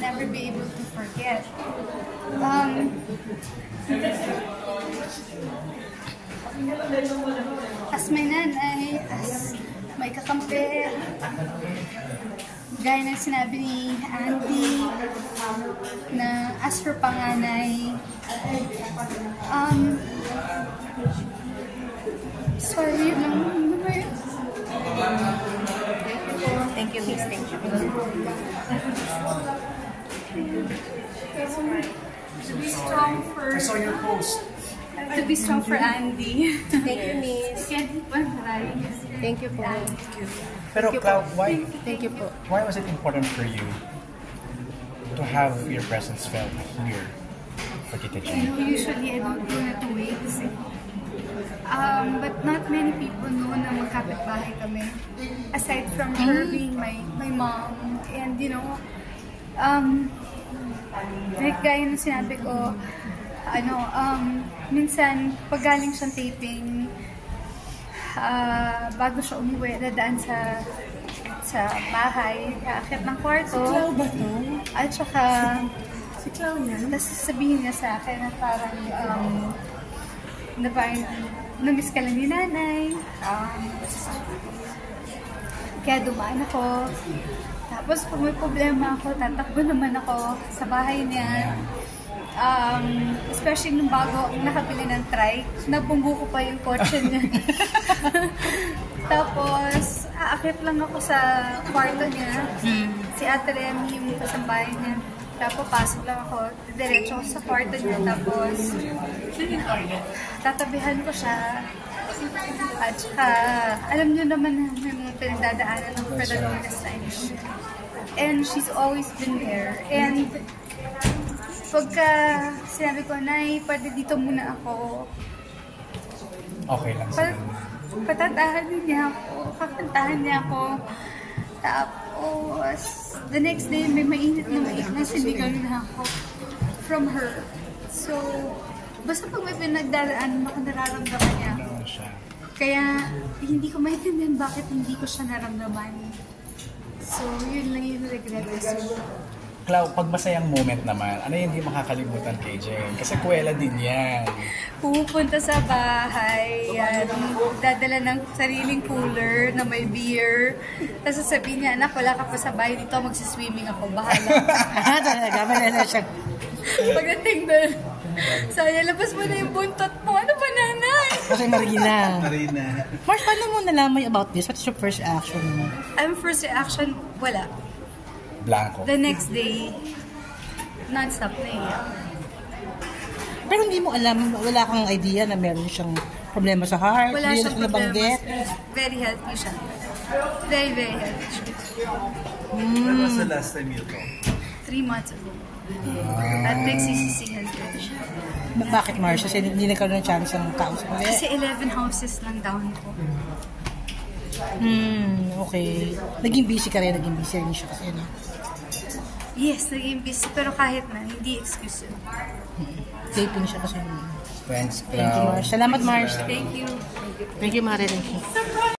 never be able to forget. As my nanay, as may kakampi, gaya ng sinabi ni Andy, na as for panganay, sorry, yun lang. Ano ba yun? Thank you, Miss. Thank you. To be strong for... I saw your post. To be strong for Andy. Thank you, Miss. Thank you po. Pero Clau, Thank you po. why was it important for you to have your presence felt here for Tita You Jean? know, usually I don't do that way kasi but not many people know na magkapit-bahay kami. Aside from her being my mom. And you know, like gaya ng sinabi ko, minsan pag galing siyang taping, bago siya umuwi, dadaan sa bahay, aakyat ng kwarto. Si Clau ba to? At saka, Si Clau yan? tapos sasabihin niya sa akin na parang, namiss ka lang ni nanay. Kaya dumaan ako. Tapos pag may problema ako, tatakbo naman ako sa bahay niya. Especially nung bago nakabili ng trike, nabunggo ko pa yung kotse niya. Tapos, aakyat lang ako sa kwarto niya. Si Ate Remy yung kasambahay niya. Tapos, pasok lang ako. Diretso ako sa kwarto niya. Tapos, tatabihan ko siya. At saka, alam niyo naman na may mga pinagdadaanan ng for the longest time. And she's always been there. And, pagka sinabi ko, Nay, pwede dito muna ako. Okay lang sa kanya. Patatahanin niya ako, kakantahan niya ako. Tapos, the next day, may mainit na sinigaw na ako from her. So, basta pag may pinagdaraan, baka nararamdaman niya ako. Ano siya? Kaya, hindi ko maintindihan bakit hindi ko siya naramdaman. So, yun lang yung regret ko. Clau, pag masayang moment naman, ano yung hindi makakalimutan kay Jen? Kasi kuwela din yan. Pupunta sa bahay, dadala ng sariling cooler na may beer. Tapos sasabihin niya, anak, wala ka pa sa bahay dito, magsiswimming ako, bahala. Talaga, malala siya. Pagdating doon, sabi niya, labas mo na yung buntot mo. Ano ba, nanay? Kasi Marina. Marina. Mars, paano mo nalaman about this? What's your first action mo? Ang first reaction, wala. Blanco. The next day, non-stop na iyak. Pero hindi mo alam, wala kang idea na meron siyang problema sa heart? Wala Hindi siyang na problema. nabanggit? Very healthy siya. Very, very healthy siya. When was the last time you talked? 3 months ago. At nagsisisihan ko siya. Bakit, Mars? Kasi hindi nagkaroon ng chance ng kausap mo. Kasi 11 houses lang down ko. Okay. Naging busy ka rin, naging busy rin siya kasi, no? Yes, naging busy. Pero kahit na, hindi excuse yun. Taping siya kasi. Thanks, Clau. Thank you, Mars. Salamat, Mars. Thank you. Thank you, Mari. Thank you.